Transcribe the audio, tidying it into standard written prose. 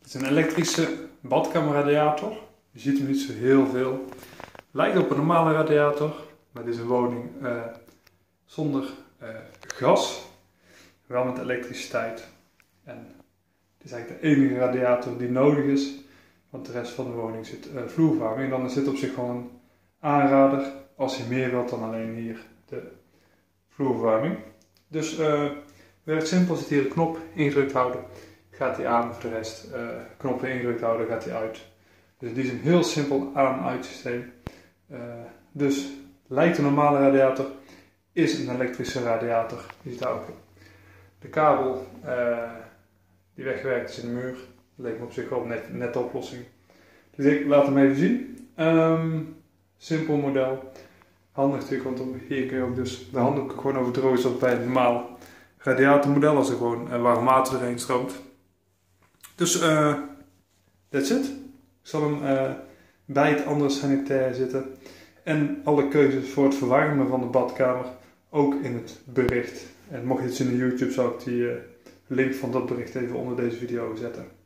Het is een elektrische badkamerradiator. Je ziet hem niet zo heel veel. Lijkt op een normale radiator, maar dit is een woning zonder gas, wel met elektriciteit. En het is eigenlijk de enige radiator die nodig is, want de rest van de woning zit vloerverwarming. Dan is dit op zich gewoon een aanrader als je meer wilt dan alleen hier de vloerverwarming. Dus werkt simpel, zit hier een knop ingedrukt houden, gaat hij aan. Voor de rest knoppen ingedrukt houden, gaat hij uit. Dus die is een heel simpel aan-uit systeem. Dus lijkt een normale radiator, is een elektrische radiator. Je ziet daar ook de kabel die weggewerkt is in de muur. Dat leek me op zich wel een nette oplossing. Dus ik laat hem even zien. Simpel model. Handig natuurlijk, want hier kun je ook dus de handdoeken gewoon over drogen zoals bij een normaal radiatormodel, als er gewoon warm water erheen stroomt. Dus that's it. Ik zal hem bij het andere sanitair zitten. En alle keuzes voor het verwarmen van de badkamer ook in het bericht. En mocht je het zien op YouTube, zal ik die link van dat bericht even onder deze video zetten.